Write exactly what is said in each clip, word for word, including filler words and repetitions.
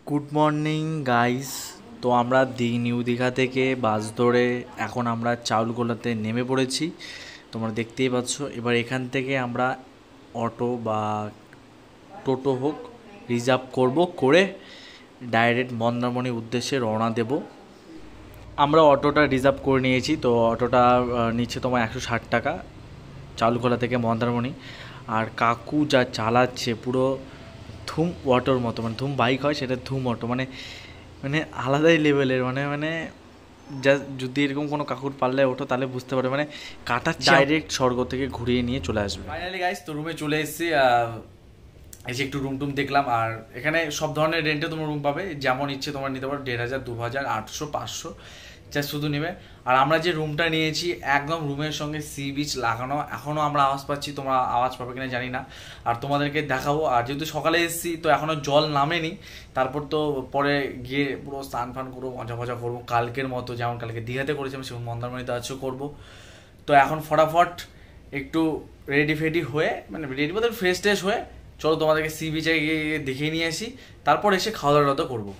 Good morning guys. তো আমরা দি new Digha থেকে বাস ধরে এখন আমরা চাউলগোলাতে নেমে পড়েছি, তোমরা দেখতেই পাচ্ছ। এবার এখান থেকে আমরা অটো বা টোটো হোক রিজার্ভ করব, করে ডাইরেক্ট মন্দারমণির উদ্দেশ্যে রওনা দেব। আমরা অটোটা রিজার্ভ করে নিয়েছি, তো অটোটা নিচ্ছে তোমার একশো ষাট টাকা চাউলগোলা থেকে মন্দারমণি। আর কাকু যা চালাচ্ছে পুরো ধুম অটোর মতো, মানে ধুম বাইক হয় সেটা ধুম অটো, মানে মানে আলাদাই লেভেলের, মানে মানে যা যদি এরকম কোনো কাকুর পারলে ওঠো তাহলে বুঝতে পারবে, মানে কাটা ডাইরেক্ট স্বর্গ থেকে ঘুরিয়ে নিয়ে চলে আসবে। ফাইনালি গাইস, তো রুমে চলে এসেছি, এসে একটু রুম টুম দেখলাম। আর এখানে সব ধরনের রেন্টে তোমার রুম পাবে, যেমন ইচ্ছে তোমার নিতে পারো, দেড় হাজার দু হাজার আটশো পাঁচশো যা শুধু নেবে। আর আমরা যে রুমটা নিয়েছি একদম রুমের সঙ্গে সি বিচ লাগানো, এখনও আমরা আওয়াজ পাচ্ছি, তোমরা আওয়াজ পাবে কিনা জানি না, আর তোমাদেরকে দেখাবো। আর যেহেতু সকালে এসেছি তো এখনও জল নামেনি, তারপর তো পরে গিয়ে পুরো স্নান ফান করবো, মজা মজা করবো কালকের মতো, যেমন কালকে দীঘাতে করেছিলাম সেরকম মন্দারমণিতে আজও করবো। তো এখন ফটাফট একটু রেডি ফেডি হয়ে, মানে রেডি বলতে ফ্রেশ ট্রেশ হয়ে চলো তোমাদেরকে সি বিচে গিয়ে দেখিয়ে নিয়ে আসি, তারপর এসে খাওয়া দাওয়া তো করবো।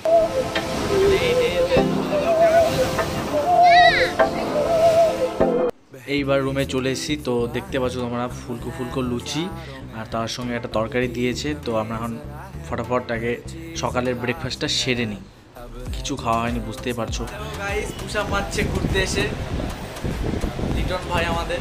এইবার রুমে চলে এসেছি, তো দেখতে পাচ্ছ তোমরা ফুলকো ফুলকো লুচি আর তার সঙ্গে একটা তরকারি দিয়েছে। তো আমরা এখন ফটাফট আগে সকালের ব্রেকফাস্টটা সেরে নিই, কিছু খাওয়া হয়নি বুঝতেই পারছো। গাইস পুষা পাচ্ছে ঘুরতে এসে লিটন ভাই আমাদের,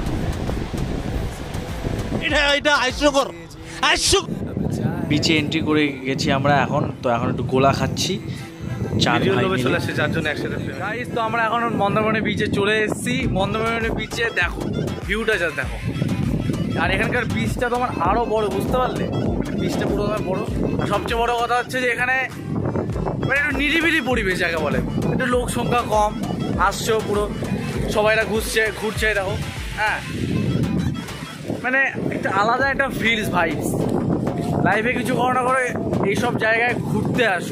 এটা এটা হাস্যকর হাস্যকর। বিচে এন্ট্রি করে গেছি আমরা এখন, তো এখন একটু গোলা খাচ্ছি চার ভাই মিলে চারজন একসাথে। গাইস তো আমরা এখন মন্দারমণি বিচে চলে এসেছি। মন্দারমণি বিচে দেখো ভিউটা যা দেখো, আর এখানকার বিচটা তোমার আরো বড়, বুঝতে পারলে বিচটা পুরো বড়। আর সবচেয়ে বড় কথা হচ্ছে যে এখানে মানে একটু নিরিবিলি পরিবেশ যাকে বলে, একটু লোক সংখ্যা কম, আসছে পুরো সবাইরা ঘুরছে ঘুরছে দেখো, হ্যাঁ মানে একটা আলাদা একটা ফিলস ভাইবস। লাইফে কিছু করো না করে এইসব জায়গায় ঘুরতে আসো।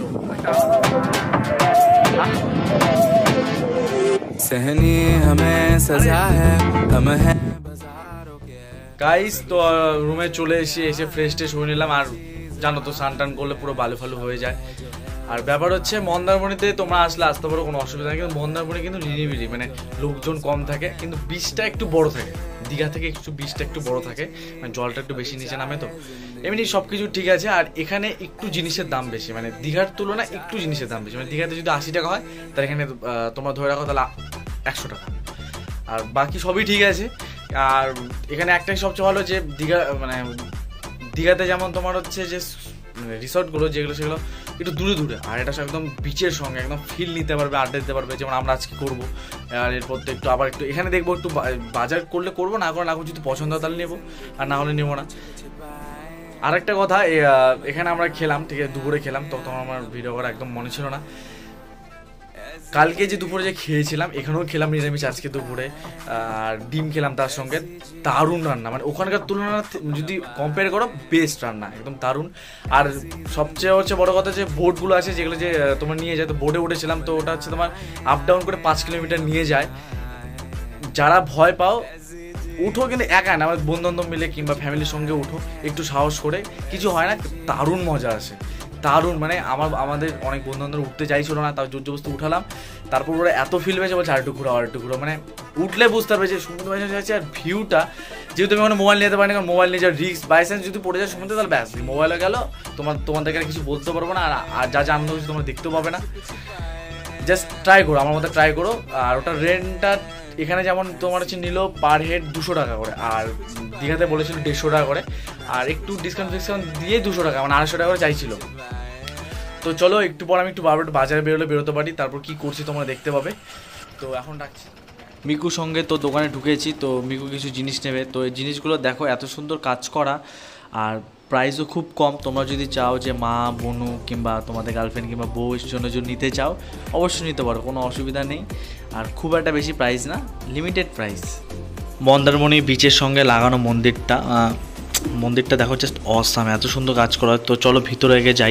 গাইস তো রুমে চলে এসে এসে ফ্রেশ ট্রেশ হয়ে নিলাম। আর জানো তো স্নান টান করলে পুরো বালু ফালু হয়ে যায়। আর ব্যাপার হচ্ছে মন্দারমণিতে তোমরা আসলে আসতে পারো, কোনো অসুবিধা নেই, কিন্তু মন্দারমণি কিন্তু নিরিবিলি, মানে লোকজন কম থাকে, কিন্তু বিচটা একটু বড় থাকে। দীঘা থেকে একটু বিচটা একটু বড় থাকে, মানে জলটা একটু বেশি নিচে নামে, তো এমনি সব কিছু ঠিক আছে। আর এখানে একটু জিনিসের দাম বেশি, মানে দীঘার তুলনায় একটু জিনিসের দাম বেশি। মানে দীঘাতে যদি আশি টাকা হয় তাহলে এখানে তোমরা ধরে রাখো তাহলে একশো টাকা, আর বাকি সবই ঠিক আছে। আর এখানে একটাই সবচেয়ে ভালো যে দীঘা, মানে দীঘাতে যেমন তোমার হচ্ছে যে রিসর্টগুলো যেগুলো সেগুলো একটু দূরে দূরে, আর এটা একদম বিচের সঙ্গে একদম ফিল নিতে পারবে, আড্ডা দিতে পারবে, যেমন আমরা আজকে করবো। আর এরপর তো একটু আবার একটু এখানে দেখবো, একটু বাজার করলে করবো, না করে না করবো, যদি পছন্দ হয় তাহলে নেবো, আর না হলে নেবো না। আর একটা কথা, এখানে আমরা খেলাম, ঠিক আছে দুপুরে খেলাম, তখন আমার ভিডিও করা একদম মনে ছিল না। কালকে যে দুপুরে যে খেয়েছিলাম, এখানেও খেলাম নিরামিষ আজকে দুপুরে, আর ডিম খেলাম তার সঙ্গে। দারুণ রান্না, মানে ওখানকার তুলনা যদি কম্পেয়ার করো বেস্ট রান্না, একদম দারুণ। আর সবচেয়ে হচ্ছে বড় কথা যে বোটগুলো আছে যেগুলো যে তোমার নিয়ে যায়, তো বোটে উঠেছিলাম, তো ওটা হচ্ছে তোমার আপ ডাউন করে পাঁচ কিলোমিটার নিয়ে যায়। যারা ভয় পাও উঠো, কিন্তু একা না, আমার বন্ধু বান্ধব মিলে কিংবা ফ্যামিলির সঙ্গে উঠো, একটু সাহস করে, কিছু হয় না, দারুণ মজা আসে, দারুণ। মানে আমার আমাদের অনেক বন্ধু বান্ধব উঠতে চাইছিল না, তাও জোর জবরদস্তি উঠালাম। তারপর ওরা এত ফিল পেয়েছে, বলছে আর একটু ঘুরো আর একটু ঘুরো, মানে উঠলে বুঝতে পারবে যে সমুদ্র বাই চাইছে। আর ভিউটা যেহেতু আমি কোনো মোবাইল নিতে পারি না, কারণ মোবাইল নিয়ে যাওয়ার রিস্ক, বাই চান্স যদি পড়ে যায় সমুদ্রে তাহলে ব্যাস মোবাইলে গেল, তোমার তোমাদেরকে কিছু বলতে পারবো না, আর যা যা আনন্দ হচ্ছে তোমরা দেখতেও পাবে না। জাস্ট ট্রাই করো, আমার মধ্যে ট্রাই করো। আর ওটা রেন্টটা এখানে যেমন তোমার হচ্ছে নিল পার হেড দুশো টাকা করে, আর দীঘাতে বলেছিল দেড়শো টাকা করে, আর একটু ডিসকাউন্ট ফিসকাউন্ট দিয়ে দুশো টাকা মানে আড়াইশো টাকা করে চাইছিল। তো চলো একটু পর আমি একটু বারবার বাজারে বেরোলে বেরোতে পারি, তারপর কি করছি তোমরা দেখতে পাবে। তো এখন ডাকছি মিকুর সঙ্গে, তো দোকানে ঢুকেছি, তো মিকু কিছু জিনিস নেবে। তো এই জিনিসগুলো দেখো এত সুন্দর কাজ করা, আর প্রাইসও খুব কম। তোমরা যদি চাও যে মা বোনু কিংবা তোমাদের গার্লফ্রেন্ড কিংবা বউয়ের জন্য যদি নিতে চাও অবশ্যই নিতে পারো, কোনো অসুবিধা নেই। আর খুব একটা বেশি প্রাইস না, লিমিটেড প্রাইস। মন্দারমণি বিচের সঙ্গে লাগানো মন্দিরটা, মন্দিরটা দেখো জাস্ট অসাম, এত সুন্দর কাজ করা। তো চলো ভিতরে এগিয়ে যাই।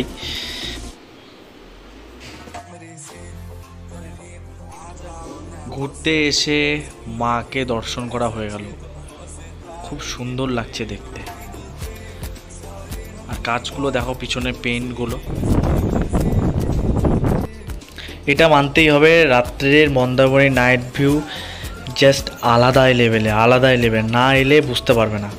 ঘুরতে এসে মাকে দর্শন করা হয়ে গেল, খুব সুন্দর লাগছে দেখতে। আর কাজগুলো দেখো, পিছনের পেইন্টগুলো এটা মানতেই হবে, রাত্রের মন্দারমণি নাইট ভিউ জাস্ট আলাদাই লেভেলে, আলাদাই লেভেল, না এলে বুঝতে পারবে না।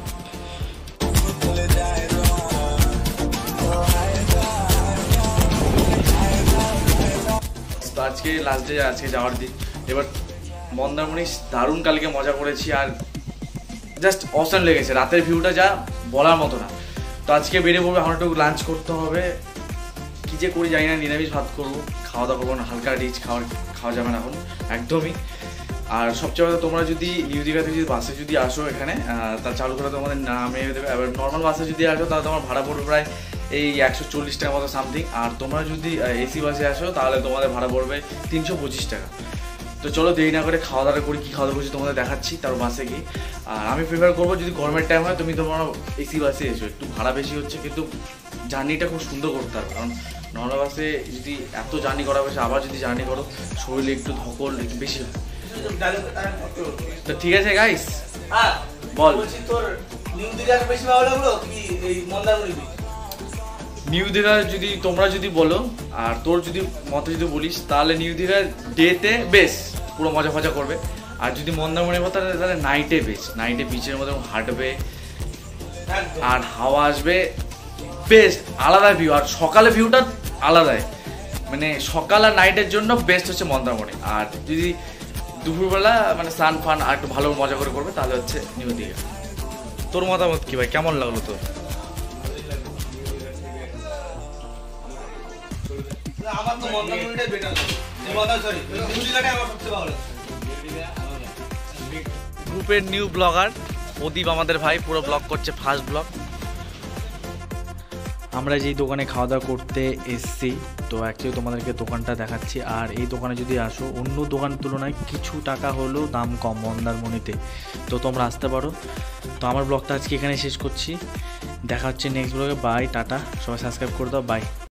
তো আজকে লাস্ট ডে, আজকে যাওয়ার দিন। এবার মন্দারমণি দারুণ কালকে মজা করেছি, আর জাস্ট অসাম লেগেছে, রাতের ভিউটা যা বলার মতো না। তো আজকে বেরিয়ে পড়বে, আমার একটু লাঞ্চ করতে হবে, কী যে করি জানি না, নিরামিষ ভাত করবো, খাওয়া দাওয়া করবো না, হালকা রিচ খাওয়ার খাওয়া যাবে না এখন একদমই। আর সবচেয়ে কথা, তোমরা যদি নিউ দীঘা থেকে যদি বাসে যদি আসো এখানে, তা চালু করে তোমাদের নামে দেবে। এবার নর্মাল বাসে যদি আসো তাহলে তোমার ভাড়া পড়বে প্রায় এই একশো চল্লিশ টাকা মতো সামথিং। আর তোমরা যদি এসি বাসে আসো তাহলে তোমাদের ভাড়া পড়বে তিনশো পঁচিশ টাকা। তো চলো দেরি না করে খাওয়া দাওয়া করি, কী খাওয়া দাওয়া করছি তোমাদের দেখাচ্ছি, তারপর বাসে গিয়ে। আর আমি প্রিফার করবো যদি গরমের টাইম হয় তুমি তোমরা এসি বাসে এসো, একটু ভাড়া বেশি হচ্ছে কিন্তু জার্নিটা খুব সুন্দর করতে হবে। কারণ নর্মাল বাসে যদি এত জার্নি করা হয়েছে, আবার যদি জার্নি করো শরীরে একটু ধকল একটু বেশি হয়। তো ঠিক আছে গাইস, বল তোর নিউ দীঘার বেশি ভালো লাগলো কি এই মন্দারমণি? নিউ দীঘা যদি তোমরা যদি বলো, আর তোর যদি মতে যদি বলিস, তাহলে নিউ দীঘার ডেতে বেশ পুরো মজা ফজা করবে। আর যদি মন্দারমণির মতো তাহলে নাইটে বেশ, নাইটে বিচের মধ্যে হাঁটবে আর হাওয়া আসবে, বেস্ট আলাদা ভিউ। আর সকালে ভিউটা আলাদাই, মানে সকাল আর নাইটের জন্য বেস্ট হচ্ছে মন্দারমণি। আর যদি দুপুরবেলা মানে স্নান ফান আর একটু ভালো মজা করে করবে তাহলে হচ্ছে নিউ দীঘা। তোর মতামত কি ভাই, কেমন লাগলো তোর? আমার তো মন্দারমণিটাই বেটার লাগে, সরি নিউ দীঘাটাই আমার সবচেয়ে ভালো লাগে। গ্রুপের নিউ ব্লগার প্রদীপ আমাদের ভাই পুরো ব্লগ করছে, ফার্স্ট ব্লগ। আমরা যেই দোকানে খাওয়া দাওয়া করতে এসছি, তো অ্যাকচুয়ালি তোমাদেরকে দোকানটা দেখাচ্ছি। আর এই দোকানে যদি আসো, অন্য দোকানের তুলনায় কিছু টাকা হলেও দাম কম মন্দারমণিতে, তো তোমরা আসতে পারো। তো আমার ব্লগটা আজকে এখানে শেষ করছি, দেখা হচ্ছে নেক্সট ব্লগে। বাই, টাটা, সবাই সাবস্ক্রাইব করে দাও, বাই।